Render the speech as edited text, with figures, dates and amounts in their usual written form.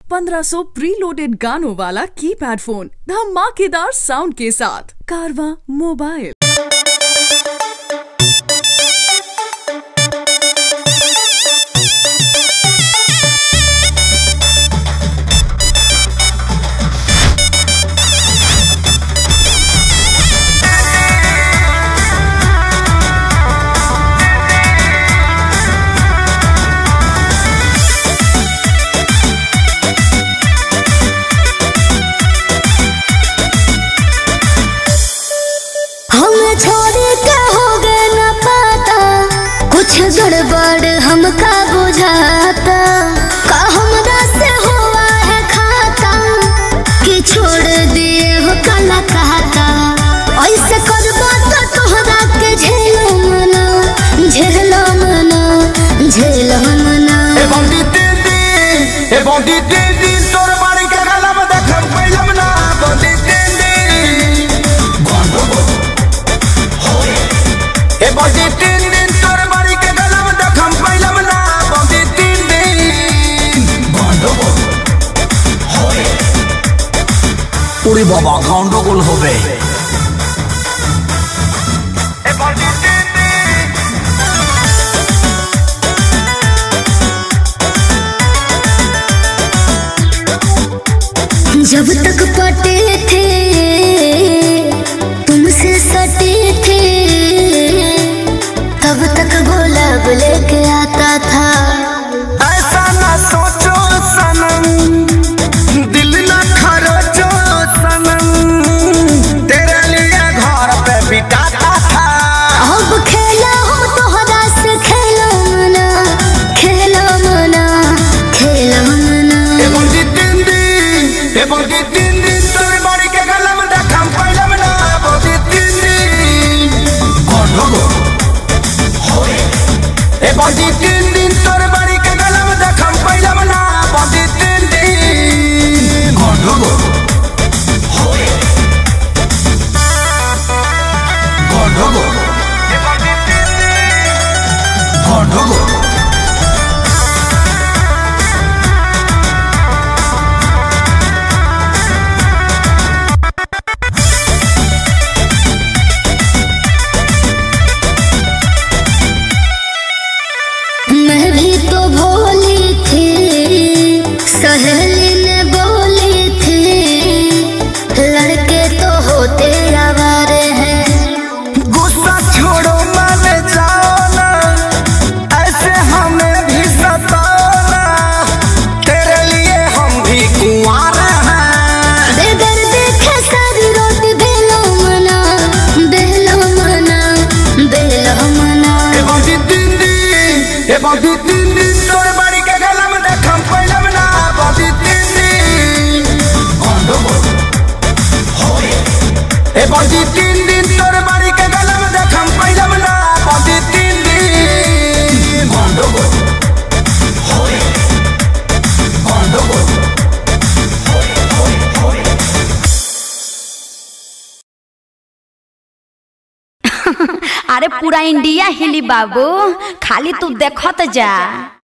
1500 preloaded गानों वाला keypad phone धमाकेदार साउंड के साथ कारवां मोबाइल। गड़बड़ हमका बुझाता का हमरा से हुआ है खाता कि छोड़ दिए हो काला कहता ऐसे करबा तो तोहरा के झेलो मना झेलो मना झेलो मना ए बंदी तेंदी तोर बाड़ी के गला में देख पहिलम ना बंदी तेंदी गोंडो होए ए बंदी तेंदी तोर बाड़ी के गला में देख पहिलम ना बंदी तेंदी गोंडो होए उड़ी बाबा गंडगोल होबे ए बंदी जब तक पटे थे तुमसे सटे थे तब तक गुलाब लेके आता था। ऐसा ना सोचो सनम दिल ना खरोचो सनम तेरे लिए घर पे बिताता था। अब खेला हो तोहरा से खेलो मना खेलो मना खेलो मना ए बंदी तिंदी तोर बाड़ी के गला में देखम पहिलम ना बंदी तिंदी गोंडो होए ए बंदी तिंदी तोर बाड़ी के गला में देखम पहिलम ना बंदी तिंदी गोंडो होए गोंडो ए बंदी तिंदी गोंडो मैं भी तो भोली थी सहेली ने बोली थी लड़के तो होते आवारे हैं। गुस्सा छोड़ो माने जाओ ना ऐसे हमें भी सताओ ना तेरे लिए हम भी कुंवार हैं। बेगर देखे सारी रोटी बेलो मना बेलो मना बेलो मना ए बंदी तिंदी तोर बाड़ी के गला में देखम पहिलम ना बंदी तिंदी गोंडो होए ए बंदी तिंदी तोर बाड़ी के गला में देखम पहिलम ना बंदी तिंदी गोंडो होए गोंडो होए अरे पूरा इंडिया हिली बाबू, खाली तू देखत जा।